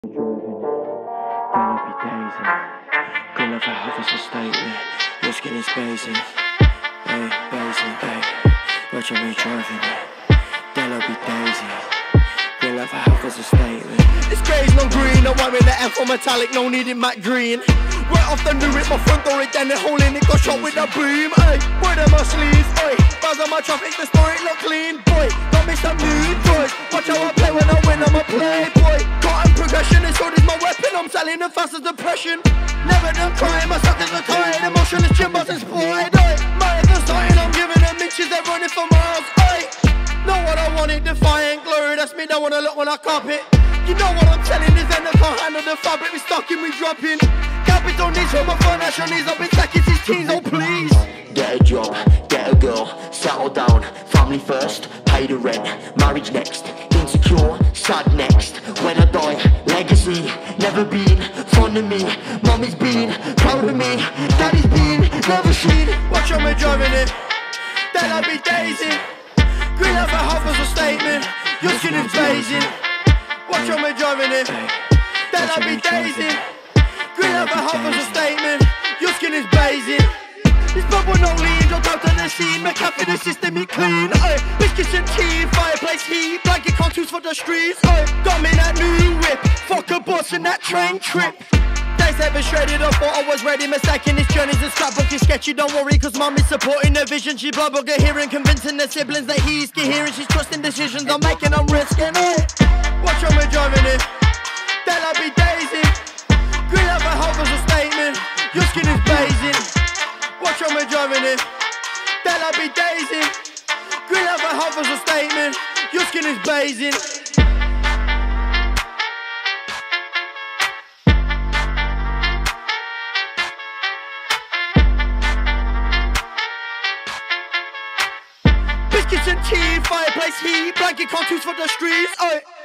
Then I'll be dazing. Good love for half as a statement. Your skin is basing. Hey, basing, hey. Watch me driving. Then I'll be dazing. Good love for half as a statement. It's beige, no green. No one with the M for metallic, no needing matte green. Right off the new it, my front door it, then the hole in it got shot with a boom. Ay, word on my sleeves, oi. Buzz on my traffic, the story look clean, boy. Don't miss some new toys. Watch how I play when I win, I'm a playboy. Cotton progression, it's all is my weapon. I'm selling them fast as depression. Never done crime, I suck as a tie. Emotionless gym boss inspired, oi. Marathon starting, I'm giving them inches, they're running for miles, oi. Know what I wanted, defiant glory. That's me, don't wanna look when I cop it. You know what I'm telling is then I can't handle the fabric. We stuck in, we dropping. Capital needs from my financial needs. I've been stacking since teens, oh please. Get a job, get a girl, settle down, family first, pay the rent, marriage next, insecure, sad next. When I die, legacy, never been fond of me. Mommy's been proud of me, daddy's been never seen. Watch how me driving it, then I'll be dazing. Green up a half as a statement, your skin is blazing. Watch how me driving it, then I'll be dazing. Green up a half as a statement, your skin is blazing. This bubble no lean, don't out to the scene. Make half of the system it clean. Biscuits and tea, fireplace heat, blanket contours for the streets. Got me that new whip, fuck a boss in that train trip. Days ever shredded, I thought I was ready. Mistaking this journey's a scrapbook, it's sketchy. Don't worry, cause mommy's supporting the vision. She blood get hearing, convincing the siblings that he's hearing. She's trusting decisions I'm making, I'm risking it. Watch how me driving it, then I'll be dazing. Green up a half as a statement, your skin is blazing. Watch how me driving it, then I'll be dazing. Green up a half as a statement, your skin is blazing. Biscuits and tea, fireplace heat, blanket contours for the streets.